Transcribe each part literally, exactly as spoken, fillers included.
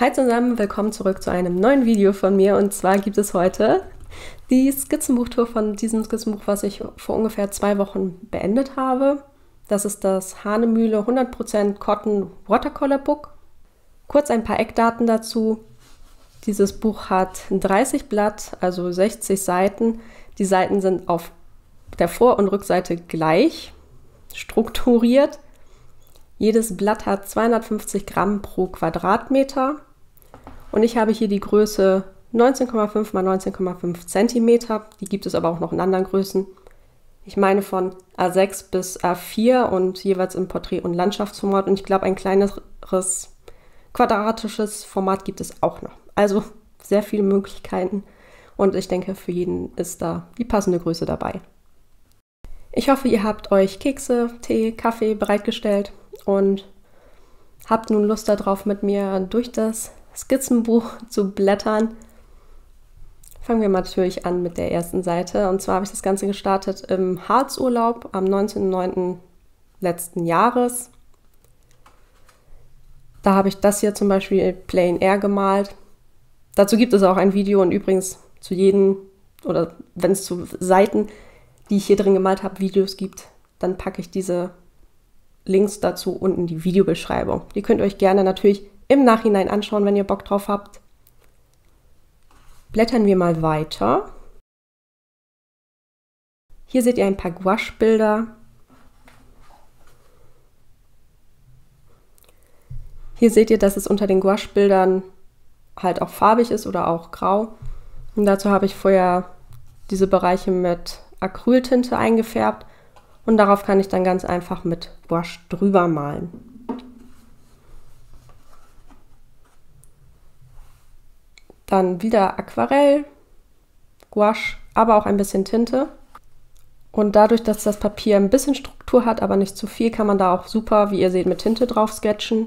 Hi zusammen, willkommen zurück zu einem neuen Video von mir, und zwar gibt es heute die Skizzenbuchtour von diesem Skizzenbuch, was ich vor ungefähr zwei Wochen beendet habe. Das ist das Hahnemühle hundert Prozent Cotton Watercolor Book. Kurz ein paar Eckdaten dazu. Dieses Buch hat dreißig Blatt, also sechzig Seiten. Die Seiten sind auf der Vor- und Rückseite gleich strukturiert. Jedes Blatt hat zweihundertfünfzig Gramm pro Quadratmeter und ich habe hier die Größe neunzehn Komma fünf mal neunzehn Komma fünf Zentimeter. Die gibt es aber auch noch in anderen Größen. Ich meine von A sechs bis A vier und jeweils im Porträt- und Landschaftsformat, und ich glaube ein kleineres quadratisches Format gibt es auch noch. Also sehr viele Möglichkeiten, und ich denke, für jeden ist da die passende Größe dabei. Ich hoffe, ihr habt euch Kekse, Tee, Kaffee bereitgestellt und habt nun Lust darauf, mit mir durch das Skizzenbuch zu blättern. Fangen wir natürlich an mit der ersten Seite. Und zwar habe ich das Ganze gestartet im Harzurlaub am neunzehnten neunten letzten Jahres. Da habe ich das hier zum Beispiel Plein Air gemalt. Dazu gibt es auch ein Video, und übrigens zu jedem, oder wenn es zu Seiten, die ich hier drin gemalt habe, Videos gibt, dann packe ich diese Links dazu unten in die Videobeschreibung. Die könnt ihr euch gerne natürlich im Nachhinein anschauen, wenn ihr Bock drauf habt. Blättern wir mal weiter. Hier seht ihr ein paar Gouache-Bilder. Hier seht ihr, dass es unter den Gouache-Bildern halt auch farbig ist oder auch grau. Und dazu habe ich vorher diese Bereiche mit Acryltinte eingefärbt. Und darauf kann ich dann ganz einfach mit Gouache drüber malen. Dann wieder Aquarell, Gouache, aber auch ein bisschen Tinte. Und dadurch, dass das Papier ein bisschen Struktur hat, aber nicht zu viel, kann man da auch super, wie ihr seht, mit Tinte drauf sketchen.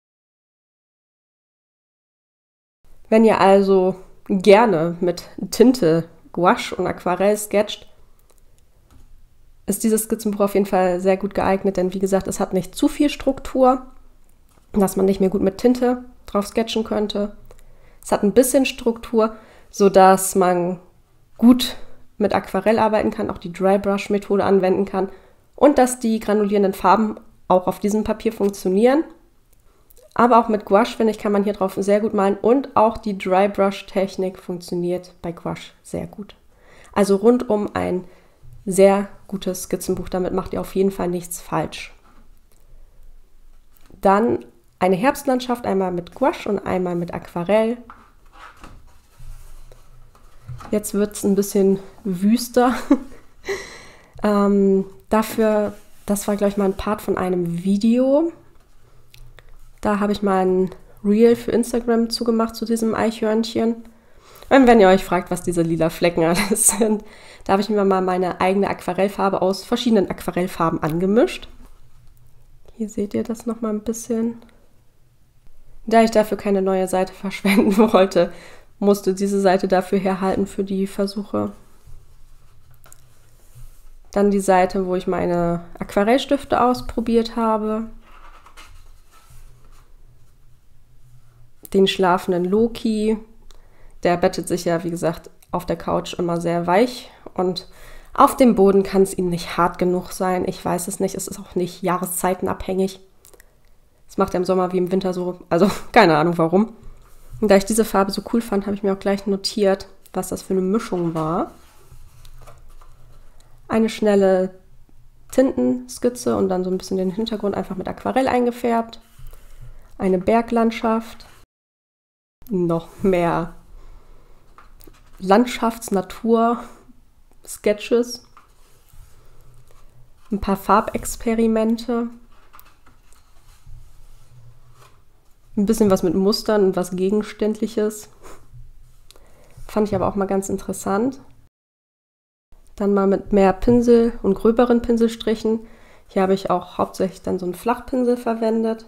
Wenn ihr also gerne mit Tinte, Gouache und Aquarell sketcht, ist dieses Skizzenbuch auf jeden Fall sehr gut geeignet, denn wie gesagt, es hat nicht zu viel Struktur, dass man nicht mehr gut mit Tinte drauf sketchen könnte. Es hat ein bisschen Struktur, sodass man gut mit Aquarell arbeiten kann, auch die Dry Brush Methode anwenden kann, und dass die granulierenden Farben auch auf diesem Papier funktionieren. Aber auch mit Gouache, finde ich, kann man hier drauf sehr gut malen, und auch die Dry Brush Technik funktioniert bei Gouache sehr gut. Also rundum ein sehr gutes Skizzenbuch, damit macht ihr auf jeden Fall nichts falsch. Dann eine Herbstlandschaft, einmal mit Gouache und einmal mit Aquarell. Jetzt wird es ein bisschen wüster. ähm, dafür, das war, glaube ich, mal ein Part von einem Video. Da habe ich mal ein Reel für Instagram zugemacht zu diesem Eichhörnchen. Und wenn ihr euch fragt, was diese lila Flecken alles sind, da habe ich mir mal meine eigene Aquarellfarbe aus verschiedenen Aquarellfarben angemischt. Hier seht ihr das noch mal ein bisschen. Da ich dafür keine neue Seite verschwenden wollte, musste diese Seite dafür herhalten für die Versuche. Dann die Seite, wo ich meine Aquarellstifte ausprobiert habe. Den schlafenden Loki. Der bettet sich ja, wie gesagt, auf der Couch immer sehr weich, und auf dem Boden kann es ihm nicht hart genug sein. Ich weiß es nicht, es ist auch nicht jahreszeitenabhängig. Das macht er im Sommer wie im Winter so, also keine Ahnung warum. Und da ich diese Farbe so cool fand, habe ich mir auch gleich notiert, was das für eine Mischung war. Eine schnelle Tintenskizze und dann so ein bisschen den Hintergrund einfach mit Aquarell eingefärbt. Eine Berglandschaft. Noch mehr Landschafts-Natur-Sketches, ein paar Farbexperimente, ein bisschen was mit Mustern und was Gegenständliches. Fand ich aber auch mal ganz interessant. Dann mal mit mehr Pinsel und gröberen Pinselstrichen. Hier habe ich auch hauptsächlich dann so einen Flachpinsel verwendet.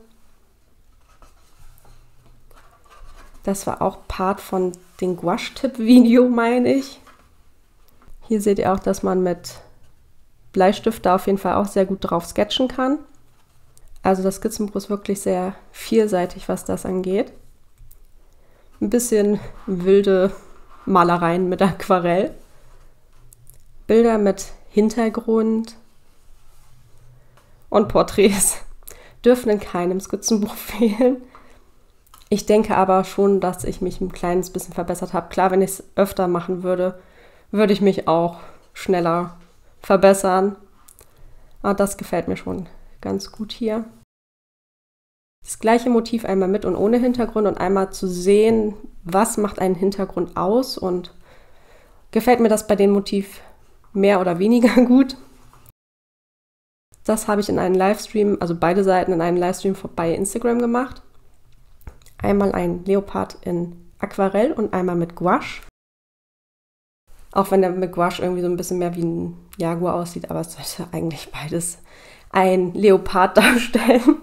Das war auch Part von dem Gouache-Tipp-Video, meine ich. Hier seht ihr auch, dass man mit Bleistift da auf jeden Fall auch sehr gut drauf sketchen kann. Also das Skizzenbuch ist wirklich sehr vielseitig, was das angeht. ein bisschen wilde Malereien mit Aquarell. Bilder mit Hintergrund und Porträts dürfen in keinem Skizzenbuch fehlen. Ich denke aber schon, dass ich mich ein kleines bisschen verbessert habe. Klar, wenn ich es öfter machen würde, würde ich mich auch schneller verbessern. Aber das gefällt mir schon ganz gut hier. Das gleiche Motiv einmal mit und ohne Hintergrund und einmal zu sehen, was macht einen Hintergrund aus und gefällt mir das bei dem Motiv mehr oder weniger gut. Das habe ich in einem Livestream, also beide Seiten in einem Livestream bei Instagram gemacht. Einmal ein Leopard in Aquarell und einmal mit Gouache. Auch wenn der mit Gouache irgendwie so ein bisschen mehr wie ein Jaguar aussieht, aber es sollte eigentlich beides ein Leopard darstellen.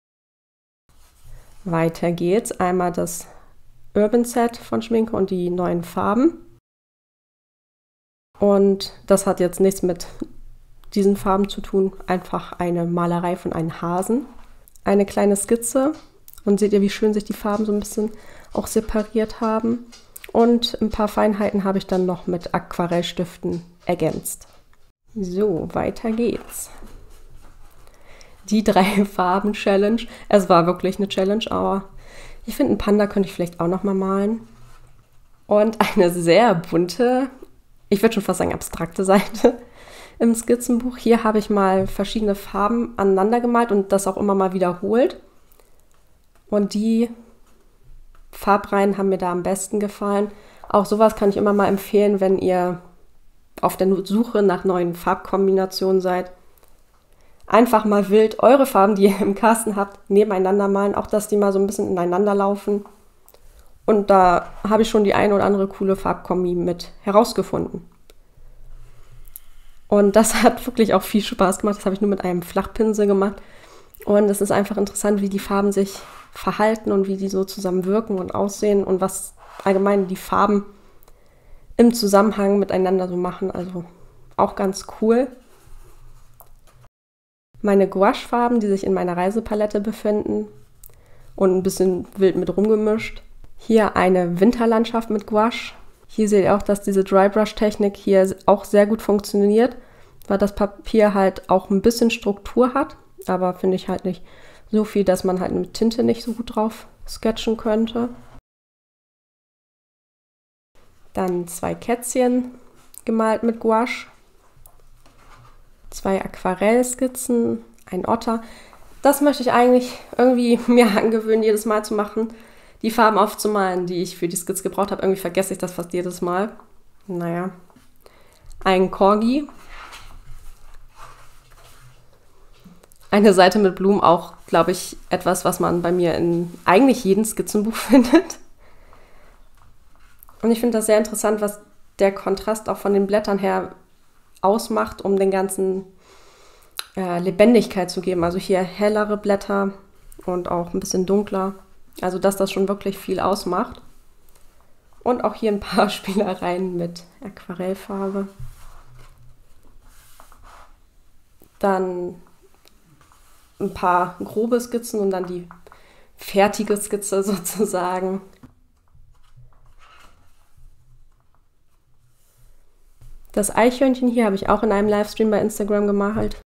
Weiter geht's. Einmal das Urban Set von Schminke und die neuen Farben. Und das hat jetzt nichts mit diesen Farben zu tun. Einfach eine Malerei von einem Hasen. Eine kleine Skizze. Und seht ihr, wie schön sich die Farben so ein bisschen auch separiert haben. Und ein paar Feinheiten habe ich dann noch mit Aquarellstiften ergänzt. So, weiter geht's. Die drei Farben Challenge. Es war wirklich eine Challenge, aber ich finde, einen Panda könnte ich vielleicht auch noch mal malen. Und eine sehr bunte, ich würde schon fast sagen abstrakte Seite im Skizzenbuch. Hier habe ich mal verschiedene Farben aneinander gemalt und das auch immer mal wiederholt. Und die Farbreihen haben mir da am besten gefallen. Auch sowas kann ich immer mal empfehlen, wenn ihr auf der Suche nach neuen Farbkombinationen seid. Einfach mal wild eure Farben, die ihr im Kasten habt, nebeneinander malen. Auch, dass die mal so ein bisschen ineinander laufen. Und da habe ich schon die eine oder andere coole Farbkombi mit herausgefunden. Und das hat wirklich auch viel Spaß gemacht. Das habe ich nur mit einem Flachpinsel gemacht. Und es ist einfach interessant, wie die Farben sich verhalten und wie die so zusammen wirken und aussehen und was allgemein die Farben im Zusammenhang miteinander so machen. Also auch ganz cool. Meine Gouache-Farben, die sich in meiner Reisepalette befinden und ein bisschen wild mit rumgemischt. Hier eine Winterlandschaft mit Gouache. Hier seht ihr auch, dass diese Dry-Brush-Technik hier auch sehr gut funktioniert, weil das Papier halt auch ein bisschen Struktur hat, aber finde ich halt nicht so viel, dass man halt mit Tinte nicht so gut drauf sketchen könnte. Dann zwei Kätzchen gemalt mit Gouache. Zwei Aquarellskizzen, ein Otter. Das möchte ich eigentlich irgendwie mir angewöhnen, jedes Mal zu machen. Die Farben aufzumalen, die ich für die Skizze gebraucht habe. Irgendwie vergesse ich das fast jedes Mal. Naja. Ein Corgi. Eine Seite mit Blumen, auch, glaube ich, etwas, was man bei mir in eigentlich jedem Skizzenbuch findet. Und ich finde das sehr interessant, was der Kontrast auch von den Blättern her ausmacht, um den ganzen äh, Lebendigkeit zu geben. Also hier hellere Blätter und auch ein bisschen dunkler. Also dass das schon wirklich viel ausmacht. Und auch hier ein paar Spielereien mit Aquarellfarbe. Dann ein paar grobe Skizzen und dann die fertige Skizze sozusagen. Das Eichhörnchen hier habe ich auch in einem Livestream bei Instagram gemalt.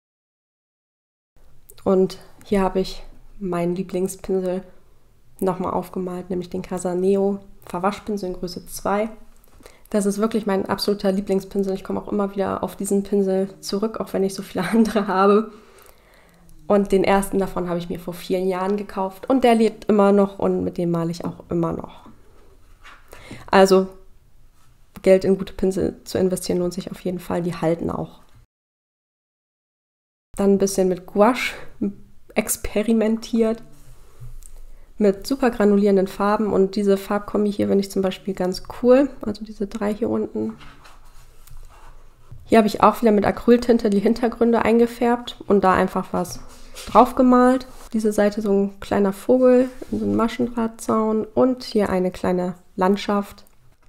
Und hier habe ich meinen Lieblingspinsel nochmal aufgemalt, nämlich den Casaneo Verwaschpinsel in Größe zwei. Das ist wirklich mein absoluter Lieblingspinsel. Ich komme auch immer wieder auf diesen Pinsel zurück, auch wenn ich so viele andere habe. Und den ersten davon habe ich mir vor vielen Jahren gekauft und der lebt immer noch und mit dem male ich auch immer noch. Also Geld in gute Pinsel zu investieren lohnt sich auf jeden Fall, die halten auch. Dann ein bisschen mit Gouache experimentiert, mit super granulierenden Farben und diese Farbkombi hier finde ich zum Beispiel ganz cool, also diese drei hier unten. Hier habe ich auch wieder mit Acryltinte die Hintergründe eingefärbt und da einfach was drauf gemalt. Diese Seite so ein kleiner Vogel in so einem Maschendrahtzaun und hier eine kleine Landschaft.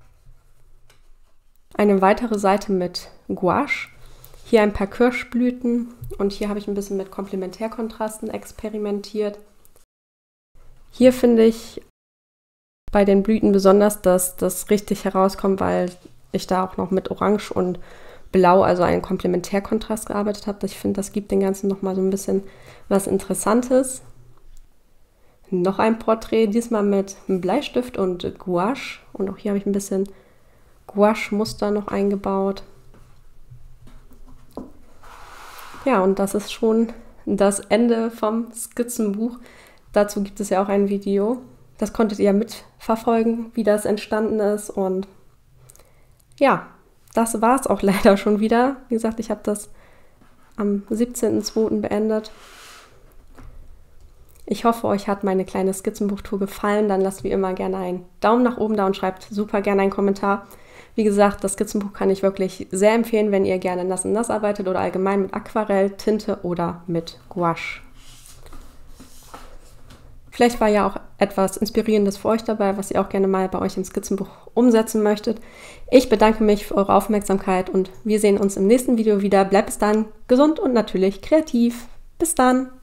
Eine weitere Seite mit Gouache. Hier ein paar Kirschblüten und hier habe ich ein bisschen mit Komplementärkontrasten experimentiert. Hier finde ich bei den Blüten besonders, dass das richtig herauskommt, weil ich da auch noch mit Orange und Blau, also einen Komplementärkontrast gearbeitet habe. Ich finde, das gibt dem Ganzen nochmal so ein bisschen was Interessantes. Noch ein Porträt, diesmal mit Bleistift und Gouache. Und auch hier habe ich ein bisschen Gouache-Muster noch eingebaut. Ja, und das ist schon das Ende vom Skizzenbuch. Dazu gibt es ja auch ein Video. Das konntet ihr mitverfolgen, wie das entstanden ist. Und ja, das war es auch leider schon wieder. Wie gesagt, ich habe das am siebzehnten zweiten beendet. Ich hoffe, euch hat meine kleine Skizzenbuchtour gefallen. Dann lasst wie immer gerne einen Daumen nach oben da und schreibt super gerne einen Kommentar. Wie gesagt, das Skizzenbuch kann ich wirklich sehr empfehlen, wenn ihr gerne nass und nass arbeitet oder allgemein mit Aquarell, Tinte oder mit Gouache. Vielleicht war ja auch etwas Inspirierendes für euch dabei, was ihr auch gerne mal bei euch im Skizzenbuch umsetzen möchtet. Ich bedanke mich für eure Aufmerksamkeit und wir sehen uns im nächsten Video wieder. Bleibt bis dann gesund und natürlich kreativ. Bis dann!